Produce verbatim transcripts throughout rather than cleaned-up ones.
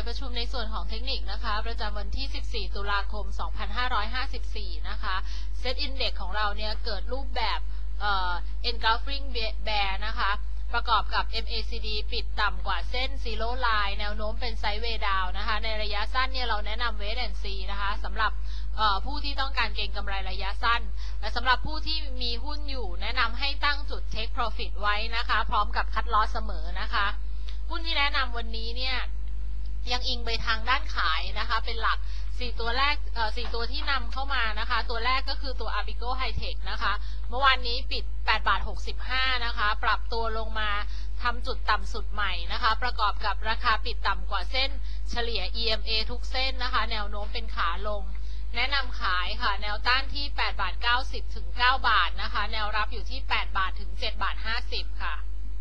ดประชุมในส่วนของเทคนิคนะคะประจำวันที่ สิบสี่ ตุลาคม สองพันห้าร้อยห้าสิบสี่ นะคะเซตอินเด็กซ์ของเราเนี่ยเกิดรูปแบบเอ่อ engulfing bear นะคะประกอบกับ เอ็ม เอ ซี ดี ปิดต่ำกว่าเส้น Zero Line แนวโน้มเป็นไซด์เวย์ดาวนะคะในระยะสั้นเนี่ยเราแนะนำ Wait and See นะคะสำหรับผู้ที่ต้องการเก็งกำไรระยะสั้นและสำหรับผู้ที่มีหุ้นอยู่แนะนำให้ตั้งจุด Take Profit ไว้นะคะพร้อมกับ Cut Loss เสมอนะคะหุ้นที่แนะนำวันนี้เนี่ยยังอิงไปทางด้านขายนะคะเป็นหลักสี่ตัวแรกเอ่อสี่ตัวที่นำเข้ามานะคะตัวแรกก็คือตัว Apico High-Tech นะคะเมื่อวานนี้ปิดแปดบาทหกสิบห้านะคะปรับตัวลงมาทำจุดต่ำสุดใหม่นะคะประกอบกับราคาปิดต่ำกว่าเส้นเฉลี่ย อี เอ็ม เอ ทุกเส้นนะคะแนวโน้มเป็นขาลงแนะนำขายค่ะแนวต้านที่แปดบาทเก้าสิบถึงเก้าบาทนะคะแนวรับอยู่ที่แปดบาทถึงเจ็ดบาทห้าสิบค่ะ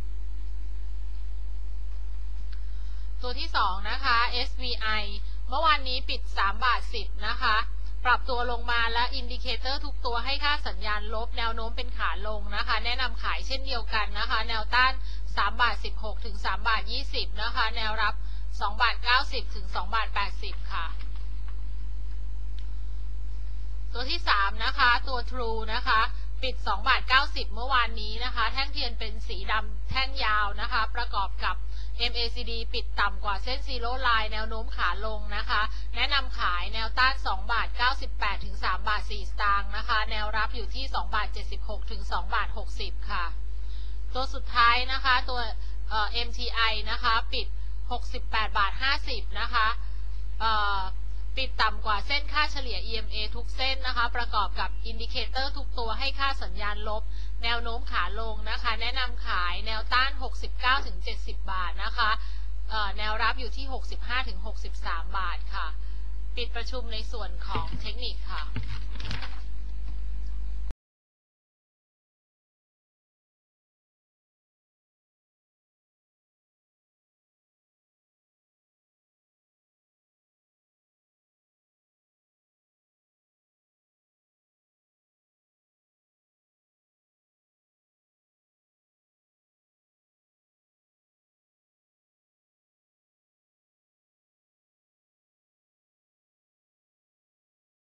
ตัวที่สองนะคะ เอส วี ไอ เมื่อวานนี้ปิดสามบาทสิบนะคะปรับตัวลงมาและอินดิเคเตอร์ทุกตัวให้ค่าสัญญาณลบแนวโน้มเป็นขาลงนะคะแนะนำขายเช่นเดียวกันนะคะแนวต้านสามบาทสิบหกถึงสามบาทยี่สิบนะคะแนวรับสองบาทเก้าสิบถึงสองบาทแปดสิบค่ะตัวที่สามนะคะตัว True นะคะปิดสองบาทเก้าสิบเมื่อวานนี้นะคะแท่งเทียนเป็นสีดำแท่งยาวนะคะประกอบกับ เอ็ม เอ ซี ดี ปิดต่ำกว่าเส้น Zero Line แนวโน้มขาลงนะคะแนะนำขายแนวต้านสองบาทเก้าสิบแปดถึงสามบาทสี่สตางค์นะคะแนวรับอยู่ที่สองบาทเจ็ดสิบหกถึงสองบาทหกสิบค่ะตัวสุดท้ายนะคะตัวเอ่อ เอ็ม ที ไอ นะคะปิดหกสิบแปดบาทห้าสิบนะคะเอ่อปิดต่ำกว่าเส้นค่าเฉลี่ย อี เอ็ม เอ ทุกเส้นนะคะประกอบกับอินดิเคเตอร์ทุกตัวให้ค่าสัญญาณลบแนวโน้มขาลงนะคะแนะนำขายแนวต้านหกสิบเก้าถึงเจ็ดสิบบาทนะคะเอ่อแนวรับอยู่ที่หกสิบห้าถึงหกสิบสามบาทค่ะปิดประชุมในส่วนของเทคนิคค่ะ